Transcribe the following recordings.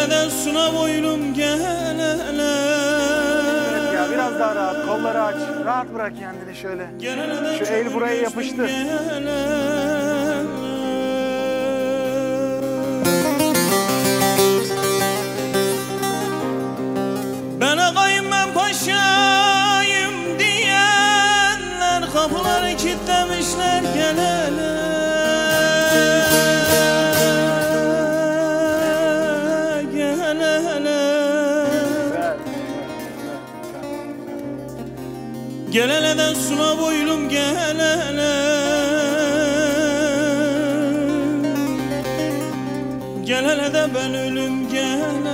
hele suna boylum gel hele. Evet ya, biraz daha rahat, kolları aç. Rahat bırak kendini şöyle. Şu el buraya yapıştı. Ben ağayım ben paşayım diyenler kapıları kilitlemişler gel hele. Gel hele de suna boylum gel hele. Gel hele de ben ölüm gel hele.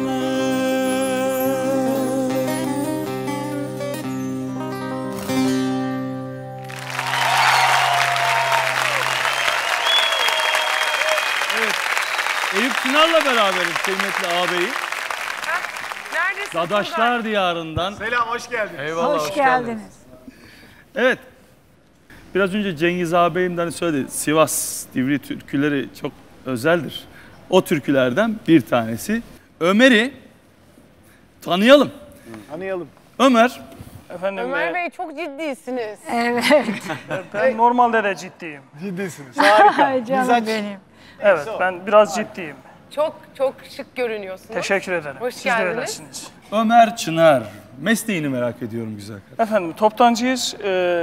Evet, Eyüp Çınar'la beraberiz kıymetli ağabeyi. Neredesin? Dadaşlar diyarından. Selam, hoş geldin. Eyvallah, Hoş geldiniz. Evet. Biraz önce Cengiz ağabeyimden söyledi. Sivas Divri türküleri çok özeldir. O türkülerden bir tanesi. Ömer'i tanıyalım. Tanıyalım. Ömer. Efendim, Ömer Bey çok ciddisiniz. Evet. ben normalde de ciddiyim. Ciddisiniz. Harika. Ay canım Mizaç. benim. Evet, ben biraz ciddiyim. Çok şık görünüyorsunuz. Teşekkür ederim. Hoş Siz de geldiniz. öylesiniz. Ömer Çınar. Mesleğini merak ediyorum güzel kardeşim. Efendim, toptancıyız.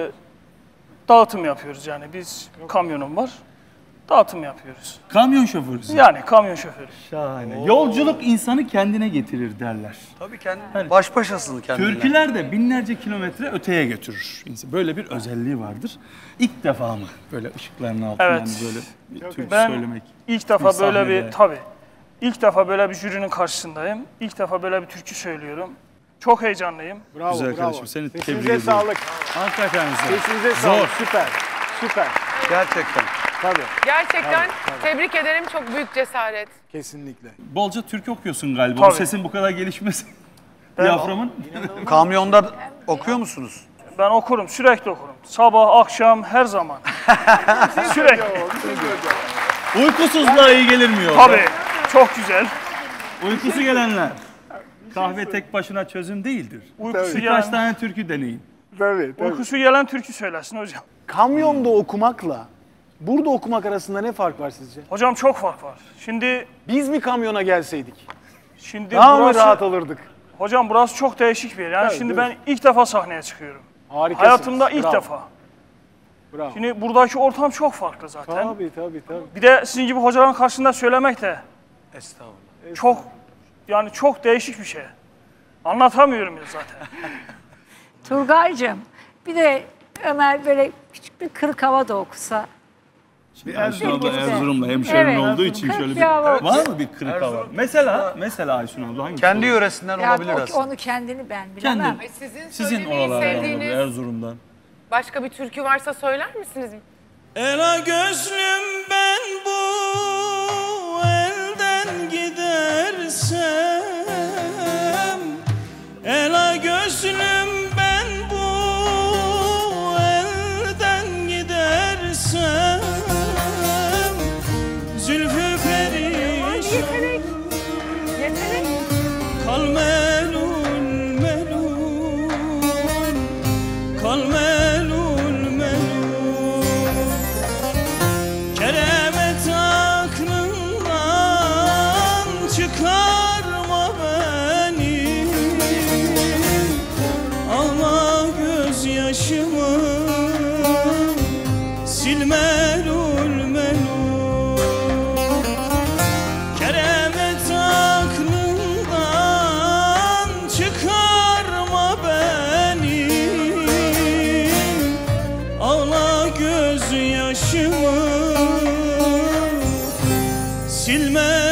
Dağıtım yapıyoruz yani. Biz kamyonum var. Dağıtım yapıyoruz. Kamyon şoförüsün. Yani kamyon şoförü. Şahane. Yolculuk insanı kendine getirir derler. Tabii kendine. Baş başasın kendine. Türküler de binlerce kilometre öteye götürür. Böyle bir özelliği vardır. İlk defa mı böyle ışıkların altından Evet. böyle bir türkü Ben söylemek? ilk defa bir böyle sahnede. bir, tabii. İlk defa böyle bir jürinin karşısındayım. İlk defa böyle bir türkü söylüyorum. Çok heyecanlıyım. Bravo, Güzel bravo. kardeşim, seni tebrik Sesinize ediyorum. sağlık. Hakikaten zor. Sesinize Zor. sağlık. Süper. Süper. Gerçekten. Tabii. Gerçekten tebrik ederim. Çok büyük cesaret. Kesinlikle. Bolca türkü okuyorsun galiba. Tabii. O sesin bu kadar gelişmesi. Diyaframın. Kamyonda okuyor musunuz? Ben okurum, sürekli okurum. Sabah, akşam, her zaman. Sürekli. Uykusuzluğa iyi gelir mi yolda? Tabii, çok güzel. Uykusu gelenler. Kahve tek başına çözüm değildir. Uykusu Birkaç gelen, tane türkü deneyin. Tabii, tabii. uykusu gelen türkü söylesin hocam. Kamyonda okumakla burada okumak arasında ne fark var sizce? Hocam çok fark var. Şimdi Biz mi kamyona gelseydik? Şimdi Daha mı burası, rahat olurduk? hocam burası çok değişik bir yer. Yani Evet, şimdi değil ben ilk defa sahneye çıkıyorum. Harikasınız. Hayatımda ilk Bravo. defa. Bravo. Şimdi buradaki ortam çok farklı zaten. Tabii, tabii, tabii. Bir de sizin gibi hocaların karşısında söylemek de Estağfurullah. çok, yani çok değişik bir şey. Anlatamıyorum ya zaten. Turgay'cığım bir de Ömer böyle küçük bir kırık hava da okusa. Aysun abla Güzel. Erzurum'la hemşerin Evet. olduğu için Kırk şöyle bir... bir hava. Var mı bir kırık hava? Mesela Aysun abla hangisi? Kendi yöresinden Ya olabilir aslında. onu kendini ben bilemem. Kendi. Ay, sizin Sizin söylemeyi oralardan sevdiğiniz olabilir, Erzurum'dan. başka bir türkü varsa söyler misiniz? Ela gözlüm ben bu elden gidersem, ela gözlüm ben bu elden gidersem, zülfü perişan kal melul melul, kal melul melul. Keremet aklından çıkarma beni, ağla gözyaşımı sil melul melul. Keremet aklından çıkarma beni, ağla gözyaşımı silme